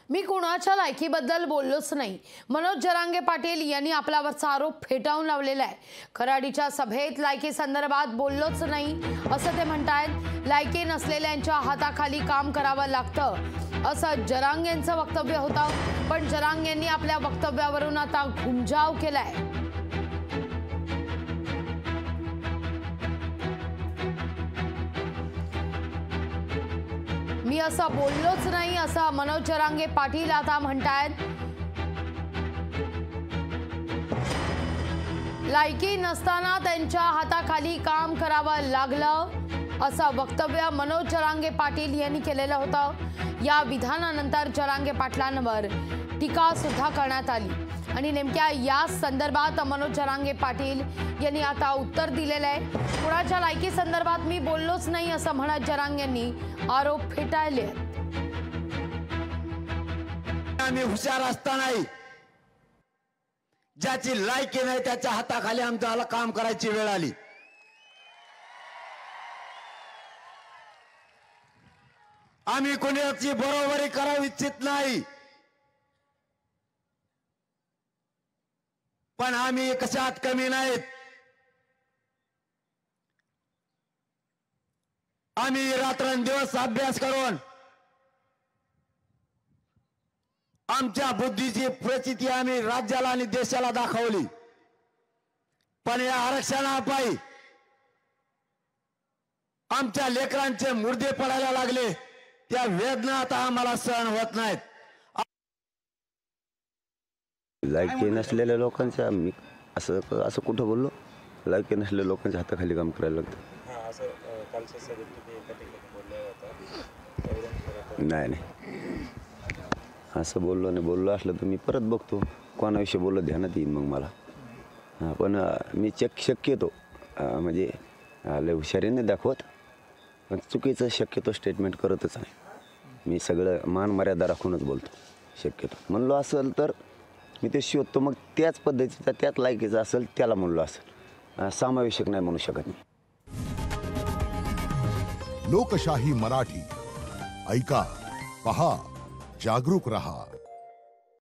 मी कुणाच्या लायकीबद्दल बोललोच नाही, मनोज जरांगे पाटील यांनी आपल्यावरचा आरोप फेटाळून लावलेला आहे। खराडीच्या सभेत लायकी संदर्भात बोललोच नाही असं ते म्हणतायत। लायकी नसलेल्यांच्या हाताखाली काम करावं लागतं असं जरांगेंचं वक्तव्य होतं, पण जरांगेंनी आपल्या वक्तव्यावरून आता घुमजाव केलाय। मी असं बोललोच नाही असं मनोज जरांगे पाटील आता म्हणतायत। लायकी नसताना त्यांच्या हाताखाली काम करावं लागलं असं वक्तव्य मनोज जरांगे पाटील यांनी केलेलं होतं। या विधानानंतर जरांगे पाटलांवर टीका सुद्धा करण्यात आली आणि नेमक्या या संदर्भात मनोज जरांगे पाटील यांनी आता उत्तर दिलेलं आहे। कुणाच्या लायकी संदर्भात मी बोललोच नाही असं म्हणत जरांगेंनी आरोप फेटाळले आहेत। आम्ही हुशार असतानाही ज्याची लायकी नाही त्याच्या हाताखाली आमच्याला काम करायची वेळ आली। आम्ही कोणाची बरोबरी करावी इच्छित नाही, पण आम्ही कशात कमी नाहीत। आम्ही रात्रंदिवस अभ्यास करून आमच्या बुद्धीची प्रचिती आम्ही राज्याला आणि देशाला दाखवली, पण या आरक्षणापायी आमच्या लेकरांचे मुर्दे पडायला लागले। त्या वेदना आता आम्हाला सहन होत नाहीत। लायकी नसलेल्या लोकांच्या मी असं कुठं बोललो? लायकी नसलेल्या लोकांच्या हाताखाली काम करायला लागतं? नाही असं बोललो असलं तर मी परत बघतो कोणाविषयी बोललो ध्यानात येईन मग मला। पण मी शक्यतो म्हणजे लय हुशारीने दाखवत, पण चुकीचं शक्यतो स्टेटमेंट करतच नाही। मी सगळं मान मर्यादा राखूनच बोलतो। शक्यतो म्हणलो असेल तर मी ते शोधतो, मग त्याच पद्धतीचा त्यात लायकीचा असेल त्याला म्हणलो असेल, समावेशक नाही म्हणू शकत मी। लोकशाही मराठी ऐका, पहा, जागरूक रहा।